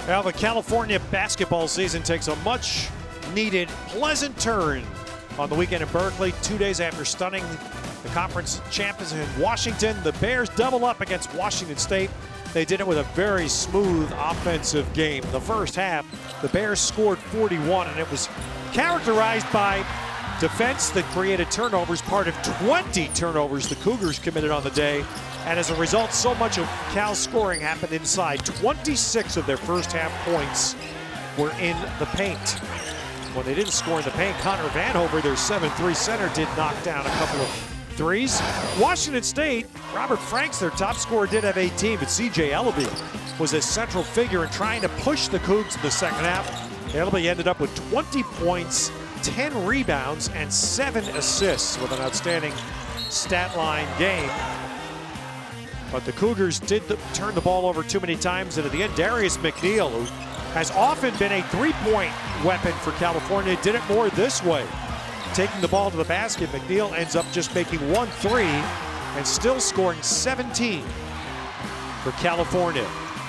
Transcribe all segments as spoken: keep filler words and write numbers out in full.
Well, the California basketball season takes a much needed pleasant turn on the weekend in Berkeley. Two days after stunning the conference champions in Washington, the Bears double up against Washington State. They did it with a very smooth offensive game. The first half, the Bears scored forty-one, and it was characterized by defense that created turnovers, part of twenty turnovers the Cougars committed on the day. And as a result, so much of Cal's scoring happened inside. twenty-six of their first half points were in the paint. When they didn't score in the paint, Connor Vanhover, their seven three center, did knock down a couple of threes. Washington State, Robert Franks, their top scorer, did have eighteen, but C J Elleby was a central figure in trying to push the Cougs in the second half. Elleby ended up with twenty points, ten rebounds, and seven assists with an outstanding stat line game. But the Cougars did the, turn the ball over too many times, and at the end, Darius McNeill, who has often been a three-point weapon for California, did it more this way. Taking the ball to the basket, McNeill ends up just making one three and still scoring seventeen for California.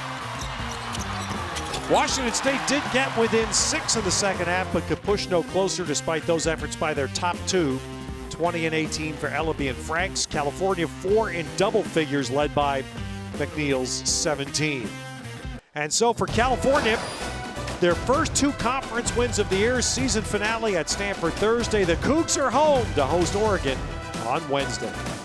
Washington State did get within six in the second half, but could push no closer despite those efforts by their top two. twenty and eighteen for Elleby and Franks. California four in double figures, led by McNeill's seventeen. And so for California, their first two conference wins of the year, season finale at Stanford Thursday. The Cougs are home to host Oregon on Wednesday.